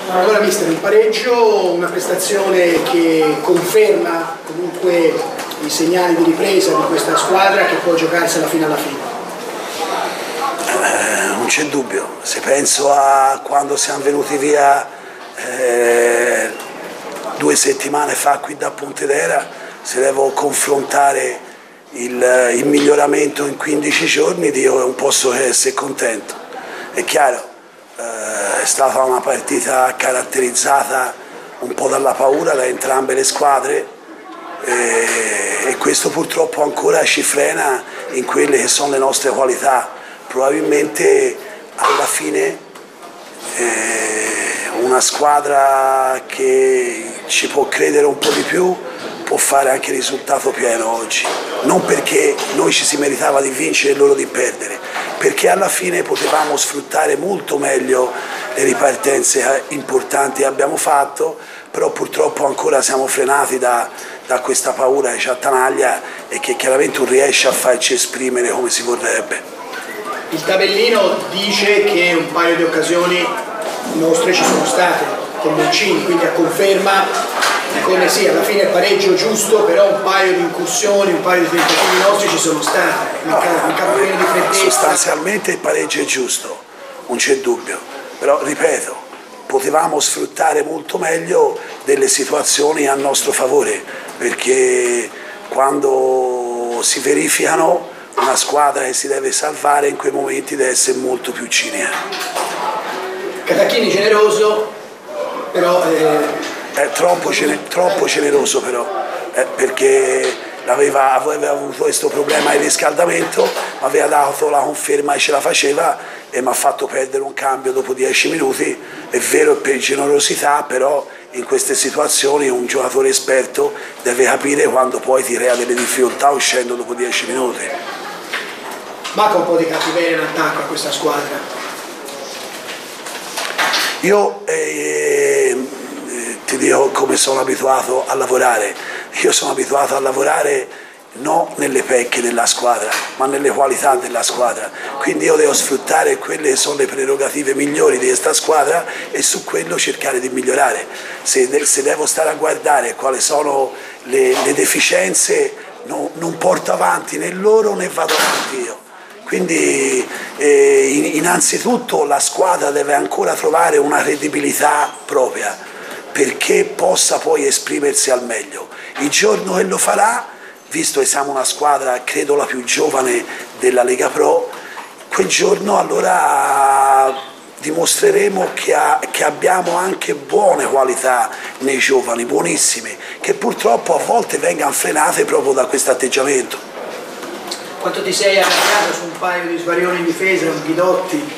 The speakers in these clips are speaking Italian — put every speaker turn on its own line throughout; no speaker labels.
Allora mister, un pareggio, una prestazione che conferma comunque i segnali di ripresa di questa squadra che può giocarsela fino alla fine.
Non c'è dubbio, se penso a quando siamo venuti via 2 settimane fa qui da Pontedera, se devo confrontare il miglioramento in 15 giorni, io non posso che essere contento. È chiaro, è stata una partita caratterizzata un po' dalla paura da entrambe le squadre e questo purtroppo ancora ci frena in quelle che sono le nostre qualità. Probabilmente alla fine una squadra che ci può credere un po' di più può fare anche il risultato pieno oggi, non perché noi ci si meritava di vincere e loro di perdere, perché alla fine potevamo sfruttare molto meglio le ripartenze importanti che abbiamo fatto, però purtroppo ancora siamo frenati da questa paura che ci attanaglia e che chiaramente non riesce a farci esprimere come si vorrebbe.
Il tabellino dice che un paio di occasioni nostre ci sono state con Boncini, quindi a conferma come sì, alla fine il pareggio giusto, però un paio di incursioni, un paio di tentativi nostri ci sono stati, mancava meno di freddezza.
Sostanzialmente il pareggio è giusto, non c'è dubbio, però ripeto, potevamo sfruttare molto meglio delle situazioni a nostro favore, perché quando si verificano una squadra che si deve salvare in quei momenti deve essere molto più cinica.
Catacchini generoso, però
troppo generoso però, perché aveva avuto questo problema di riscaldamento, aveva dato la conferma che ce la faceva e mi ha fatto perdere un cambio dopo 10 minuti. È vero, per generosità, però in queste situazioni un giocatore esperto deve capire quando poi ti crea delle difficoltà uscendo dopo 10 minuti.
Manca un po' di cattiveria in attacco a questa squadra.
Io ti dico come sono abituato a lavorare. Io sono abituato a lavorare non nelle pecche della squadra, ma nelle qualità della squadra. Quindi io devo sfruttare quelle che sono le prerogative migliori di questa squadra e su quello cercare di migliorare. Se devo stare a guardare quali sono le deficienze, non porto avanti né loro né vado avanti io. Quindi innanzitutto la squadra deve ancora trovare una credibilità propria perché possa poi esprimersi al meglio. Il giorno che lo farà, visto che siamo una squadra credo la più giovane della Lega Pro, quel giorno allora dimostreremo che abbiamo anche buone qualità nei giovani, buonissime, che purtroppo a volte vengano frenate proprio da questo atteggiamento.
Quanto ti sei arrabbiato su un paio di svarioni in difesa, un Ghidotti?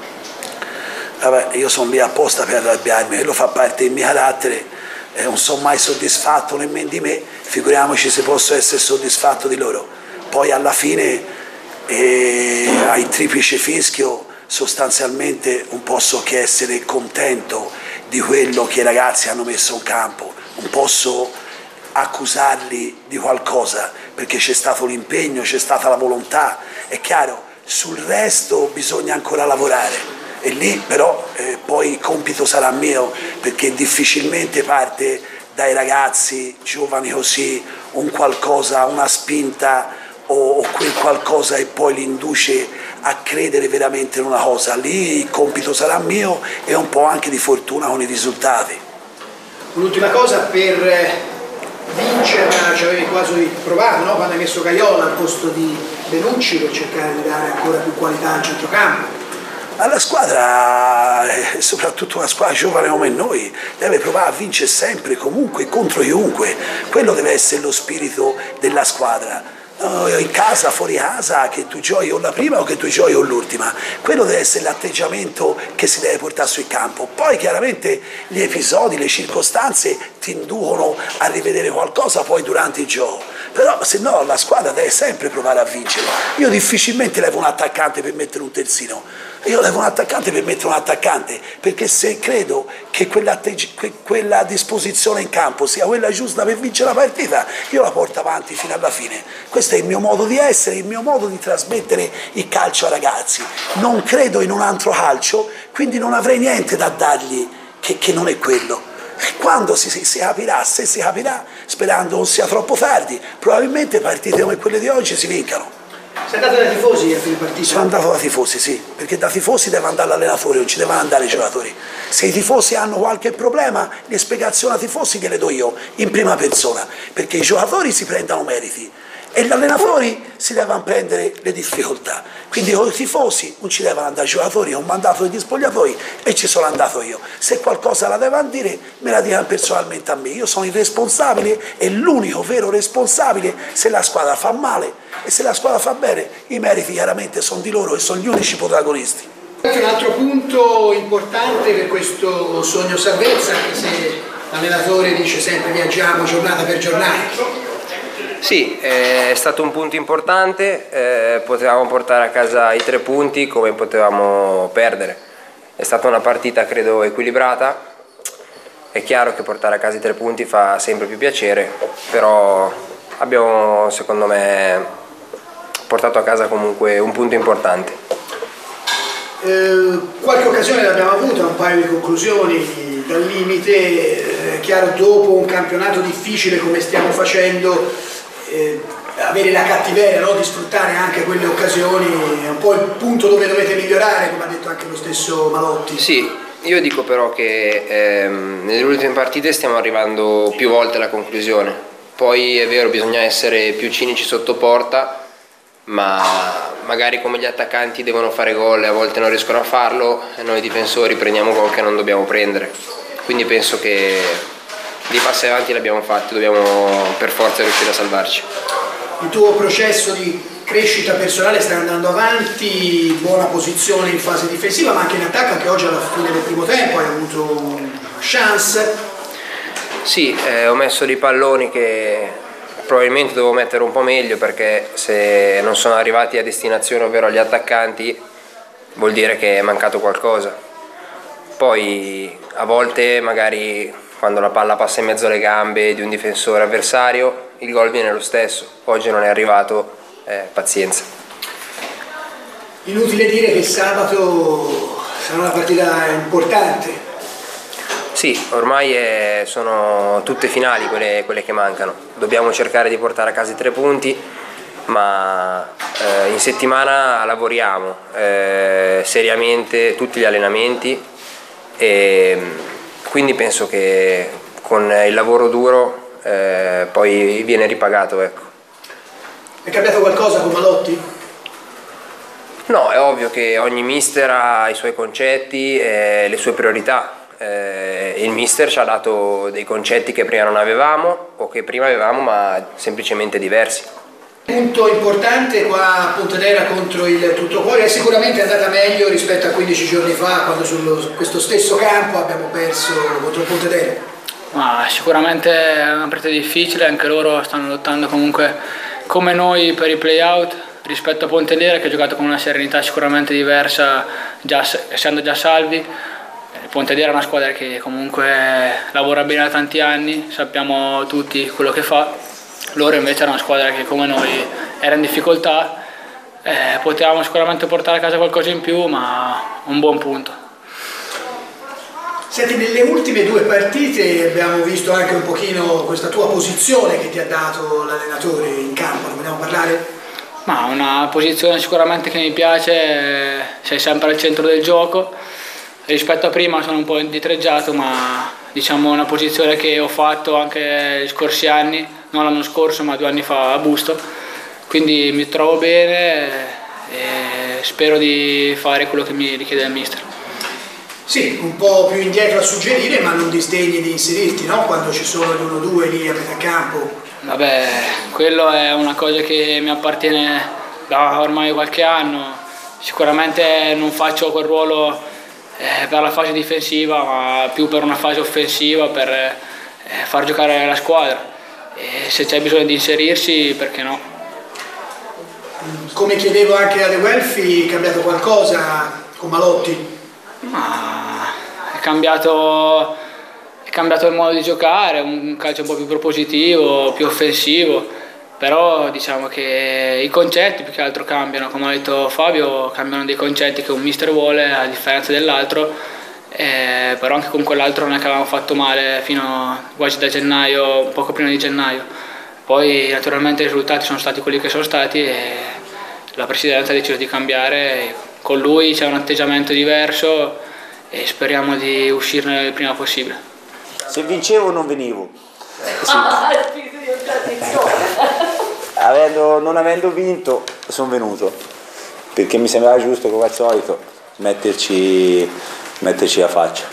Vabbè, io sono lì apposta per arrabbiarmi, quello fa parte del mio carattere, non sono mai soddisfatto nemmeno di me, figuriamoci se posso essere soddisfatto di loro. Poi alla fine ai triplice fischio sostanzialmente non posso che essere contento di quello che i ragazzi hanno messo in campo, non posso accusarli di qualcosa perché c'è stato l'impegno, c'è stata la volontà. È chiaro, sul resto bisogna ancora lavorare e lì però poi il compito sarà mio, perché difficilmente parte dai ragazzi giovani così un qualcosa, una spinta o quel qualcosa e poi li induce a credere veramente in una cosa. Lì il compito sarà mio e un po' anche di fortuna con i risultati.
L'ultima cosa, per vincerla ci avevi quasi provato, no? Quando hai messo Gaiola al posto di Benucci per cercare di dare ancora più qualità al centrocampo.
La squadra, soprattutto una squadra giovane come noi, deve provare a vincere sempre, comunque, contro chiunque. Quello deve essere lo spirito della squadra. In casa, fuori casa, che tu giochi o la prima o che tu giochi o l'ultima. Quello deve essere l'atteggiamento che si deve portare sul campo. Poi chiaramente gli episodi, le circostanze ti inducono a rivedere qualcosa poi durante il gioco. Però se no la squadra deve sempre provare a vincere. Io difficilmente levo un attaccante per mettere un terzino. Io levo un attaccante per mettere un attaccante, perché se credo che quella disposizione in campo sia quella giusta per vincere la partita, io la porto avanti fino alla fine. Questo è il mio modo di essere, il mio modo di trasmettere il calcio ai ragazzi. Non credo in un altro calcio, quindi non avrei niente da dargli che non è quello. E quando si capirà, se si capirà, sperando non sia troppo tardi, probabilmente partite come quelle di oggi si vincano.
Sei andato da tifosi a fine partita?
Sono andato da tifosi, sì, perché da tifosi deve andare l'allenatore, non ci devono andare i giocatori. Se i tifosi hanno qualche problema, le spiegazioni ai tifosi gliele do io, in prima persona, perché i giocatori si prendono meriti e gli allenatori si devono prendere le difficoltà. Quindi con i tifosi non ci devono andare i giocatori, ho mandato degli spogliatoi e ci sono andato io. Se qualcosa la devono dire, me la dicano personalmente a me. Io sono il responsabile e l'unico vero responsabile se la squadra fa male e se la squadra fa bene. I meriti chiaramente sono di loro e sono gli unici protagonisti.
Un altro punto importante per questo sogno salvezza, anche se l'allenatore dice sempre viaggiamo giornata per giornata.
Sì, è stato un punto importante, potevamo portare a casa i 3 punti come potevamo perdere. È stata una partita credo equilibrata, è chiaro che portare a casa i 3 punti fa sempre più piacere, però abbiamo secondo me portato a casa comunque un punto importante.
Qualche occasione l'abbiamo avuta, un paio di conclusioni dal limite, chiaro dopo un campionato difficile come stiamo facendo. Avere la cattiveria, no? Di sfruttare anche quelle occasioni è un po' il punto dove dovete migliorare, come ha detto anche lo stesso Malotti.
Sì, io dico però che nelle ultime partite stiamo arrivando più volte alla conclusione. Poi è vero, bisogna essere più cinici sotto porta, ma magari come gli attaccanti devono fare gol e a volte non riescono a farlo, e noi difensori prendiamo gol che non dobbiamo prendere. Quindi penso che dei passi avanti l'abbiamo fatti, dobbiamo per forza riuscire a salvarci.
Il tuo processo di crescita personale sta andando avanti, buona posizione in fase difensiva ma anche in attacco, anche oggi alla fine del primo tempo hai avuto chance.
Sì, ho messo dei palloni che probabilmente devo mettere un po' meglio, perché se non sono arrivati a destinazione, ovvero agli attaccanti, vuol dire che è mancato qualcosa. Poi a volte magari quando la palla passa in mezzo alle gambe di un difensore avversario, il gol viene lo stesso. Oggi non è arrivato, pazienza.
Inutile dire che sabato sarà una partita importante.
Sì, ormai sono tutte finali quelle che mancano. Dobbiamo cercare di portare a casa i 3 punti, ma in settimana lavoriamo seriamente tutti gli allenamenti e quindi penso che con il lavoro duro poi viene ripagato, ecco.
È cambiato qualcosa con Malotti?
No, è ovvio che ogni mister ha i suoi concetti e le sue priorità. Il mister ci ha dato dei concetti che prima non avevamo o che prima avevamo ma semplicemente diversi.
Punto importante qua a Pontedera contro il Tuttocuore è sicuramente andata meglio rispetto a 15 giorni fa, quando su questo stesso campo abbiamo perso contro il Pontedera.
Ma sicuramente è una partita difficile, anche loro stanno lottando comunque come noi per i play-out rispetto a Pontedera, che ha giocato con una serenità sicuramente diversa, essendo già salvi. Pontedera è una squadra che comunque lavora bene da tanti anni, sappiamo tutti quello che fa. Loro invece era una squadra che come noi era in difficoltà, potevamo sicuramente portare a casa qualcosa in più, ma un buon punto.
Senti, nelle ultime 2 partite abbiamo visto anche un pochino questa tua posizione che ti ha dato l'allenatore in campo, ne vogliamo parlare?
Ma una posizione sicuramente che mi piace, sei sempre al centro del gioco. Rispetto a prima sono un po' indietreggiato, ma diciamo una posizione che ho fatto anche gli scorsi anni, non l'anno scorso ma 2 anni fa a Busto, quindi mi trovo bene e spero di fare quello che mi richiede il mister.
Sì, un po' più indietro a suggerire, ma non disdegni di inserirti, no? Quando ci sono gli 1-2 lì a metà campo.
Vabbè, quello è una cosa che mi appartiene da ormai qualche anno. Sicuramente non faccio quel ruolo per la fase difensiva, ma più per una fase offensiva, per far giocare la squadra. E se c'è bisogno di inserirsi, perché no?
Come chiedevo anche a De Guelfi, è cambiato qualcosa con Malotti?
Ma è cambiato il modo di giocare, un calcio un po' più propositivo, più offensivo, però diciamo che i concetti più che altro cambiano, come ha detto Fabio, cambiano dei concetti che un mister vuole a differenza dell'altro, però anche con quell'altro non è che avevamo fatto male fino quasi da gennaio, poco prima di gennaio. Poi naturalmente i risultati sono stati quelli che sono stati e la presidenza ha deciso di cambiare. Con lui c'è un atteggiamento diverso e speriamo di uscirne il prima possibile.
Se vincevo non venivo.
Spirito di organizzazione.
Non avendo vinto sono venuto, perché mi sembrava giusto, come al solito, metterci la faccia.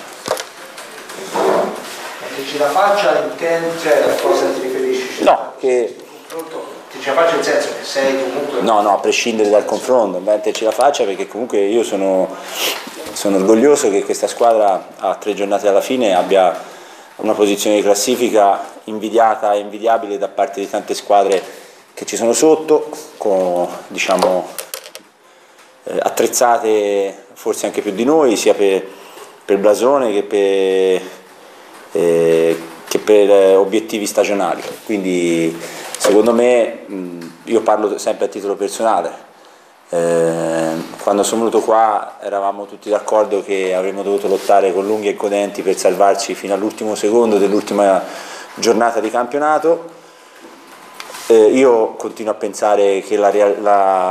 Metterci la faccia, cioè a cosa ti riferisci?
No, che...
Metterci la faccia nel senso che sei comunque...
No, a prescindere dal confronto, metterci la faccia, perché comunque io sono orgoglioso che questa squadra a 3 giornate alla fine abbia una posizione di classifica invidiata e invidiabile da parte di tante squadre che ci sono sotto, diciamo, attrezzate forse anche più di noi, sia per blasone che per obiettivi stagionali. Quindi secondo me, io parlo sempre a titolo personale, quando sono venuto qua eravamo tutti d'accordo che avremmo dovuto lottare con l'unghie e con i denti per salvarci fino all'ultimo secondo dell'ultima giornata di campionato. Io continuo a pensare che il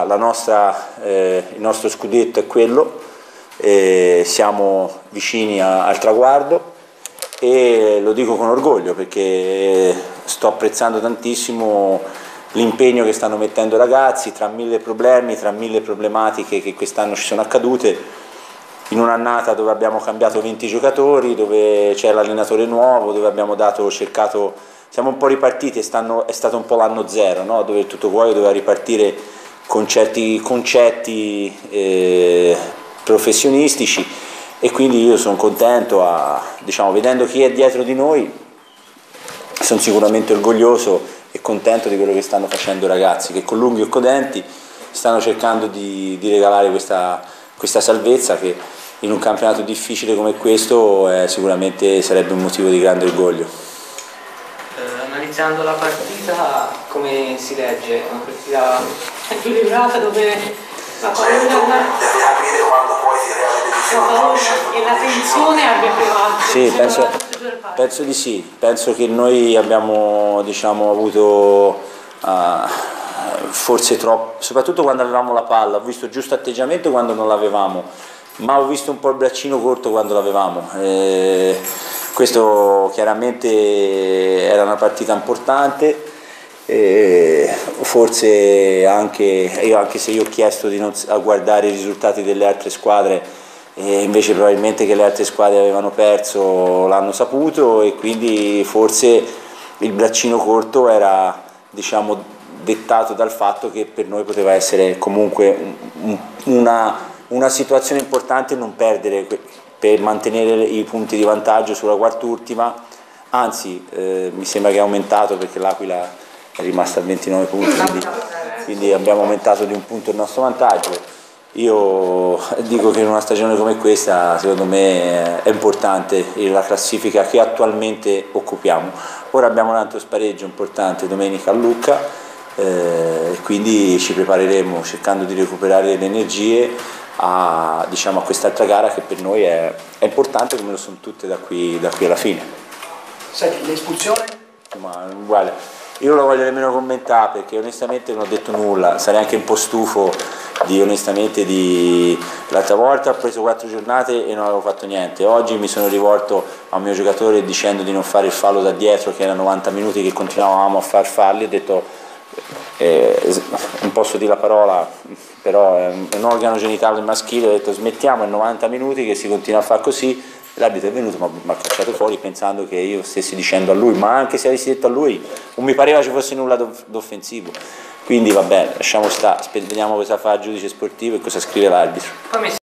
nostro scudetto è quello, siamo vicini al traguardo e lo dico con orgoglio perché sto apprezzando tantissimo l'impegno che stanno mettendo i ragazzi, tra 1000 problemi, tra 1000 problematiche che quest'anno ci sono accadute, in un'annata dove abbiamo cambiato 20 giocatori, dove c'è l'allenatore nuovo, dove abbiamo cercato, siamo un po' ripartiti, è stato un po' l'anno zero, no? Dove il tutto cuore doveva ripartire con certi concetti professionistici, e quindi io sono contento, diciamo, vedendo chi è dietro di noi, sono sicuramente orgoglioso e contento di quello che stanno facendo i ragazzi, che con l'unghie e con i denti stanno cercando di regalare questa salvezza, che in un campionato difficile come questo sicuramente sarebbe un motivo di grande orgoglio.
Analizzando la partita, come si legge? Una partita equilibrata dove la paura e la tensione abbia prevalso.
Sì, penso di sì, penso che noi abbiamo, diciamo, avuto forse troppo, soprattutto quando avevamo la palla, ho visto giusto atteggiamento quando non l'avevamo, ma ho visto un po' il braccino corto quando l'avevamo. Questo chiaramente era una partita importante, forse anche se io ho chiesto di non guardare i risultati delle altre squadre, invece probabilmente che le altre squadre avevano perso l'hanno saputo, e quindi forse il braccino corto era, diciamo, dettato dal fatto che per noi poteva essere comunque una situazione importante non perdere per mantenere i punti di vantaggio sulla quart'ultima, anzi mi sembra che è aumentato perché l'Aquila è rimasta a 29 punti, quindi abbiamo aumentato di un punto il nostro vantaggio. Io dico che in una stagione come questa secondo me è importante la classifica che attualmente occupiamo. Ora abbiamo un altro spareggio importante domenica a Lucca, quindi ci prepareremo cercando di recuperare le energie a quest'altra gara che per noi è importante, come lo sono tutte da qui alla fine.
Senti, l'espulsione?
Ma uguale, io non lo voglio nemmeno commentare perché onestamente non ho detto nulla, sarei anche un po' stufo l'altra volta ho preso 4 giornate e non avevo fatto niente, oggi mi sono rivolto a un mio giocatore dicendo di non fare il fallo da dietro, che erano 90 minuti che continuavamo a far falli, ho detto non posso dire la parola, però è un organo genitale maschile, ho detto smettiamo, è 90 minuti che si continua a fare così. L'arbitro è venuto, ma mi ha cacciato fuori pensando che io stessi dicendo a lui, ma anche se avessi detto a lui non mi pareva ci fosse nulla d'offensivo. Quindi va bene, lasciamo stare, vediamo cosa fa il giudice sportivo e cosa scrive l'arbitro.